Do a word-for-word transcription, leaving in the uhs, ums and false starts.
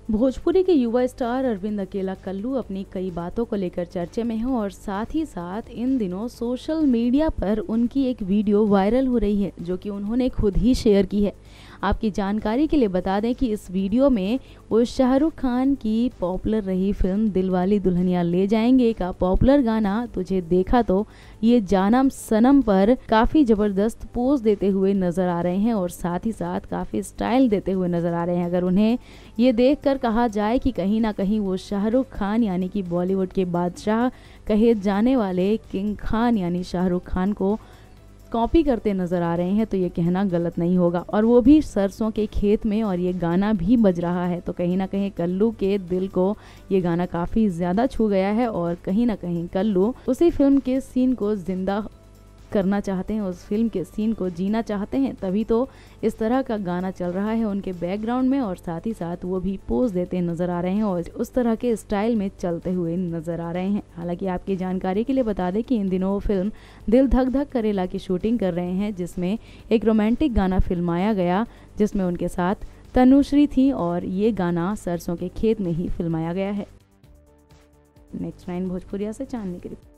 भोजपुरी के युवा स्टार अरविंद अकेला कल्लू अपनी कई बातों को लेकर चर्चे में हैं और साथ ही साथ इन दिनों सोशल मीडिया पर उनकी एक वीडियो वायरल हो रही है जो कि उन्होंने खुद ही शेयर की है। आपकी जानकारी के लिए बता दें कि इस वीडियो में वो शाहरुख खान की पॉपुलर रही फिल्म दिलवाले दुल्हनिया ले जाएंगे का पॉपुलर गाना तुझे देखा तो ये जानम सनम पर काफी जबरदस्त पोज देते हुए नजर आ रहे हैं और साथ ही साथ काफी स्टाइल देते हुए नजर आ रहे हैं। अगर उन्हें ये देखकर कहा जाए कि कहीं ना कहीं वो शाहरुख खान यानी कि बॉलीवुड के बादशाह कहे जाने वाले किंग खान यानी शाहरुख खान को कॉपी करते नजर आ रहे हैं तो ये कहना गलत नहीं होगा, और वो भी सरसों के खेत में, और ये गाना भी बज रहा है। तो कहीं ना कहीं कल्लू के दिल को ये गाना काफ़ी ज़्यादा छू गया है और कहीं ना कहीं कल्लू उसी फिल्म के सीन को जिंदा करना चाहते हैं, उस फिल्म के सीन को जीना चाहते हैं, तभी तो इस तरह का गाना चल रहा है उनके बैकग्राउंड में और साथ ही साथ वो भी पोज देते नजर आ रहे हैं और उस तरह के स्टाइल में चलते हुए नजर आ रहे हैं। हालांकि आपकी जानकारी के लिए बता दें कि इन दिनों वो फिल्म दिल धक धक करेला की शूटिंग कर रहे हैं, जिसमें एक रोमांटिक गाना फिल्माया गया जिसमें उनके साथ तनुश्री थी और ये गाना सरसों के खेत में ही फिल्माया गया है। नेक्स्ट नाइन भोजपुरिया से चांदनी की रिपोर्ट।